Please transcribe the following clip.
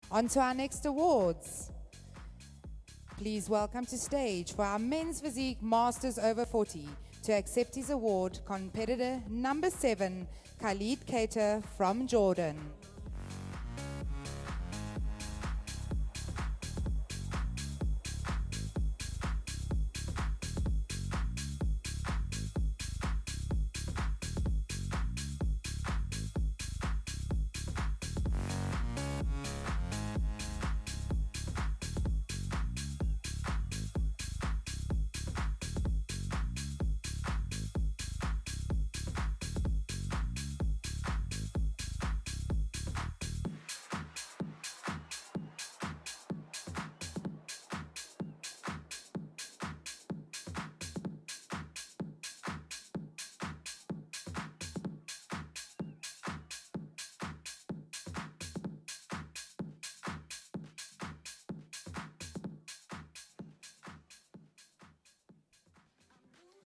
On to our next awards. Please welcome to stage for our Men's Physique Masters Over 40 to accept his award, competitor number 7, Khalid Keita from Jordan.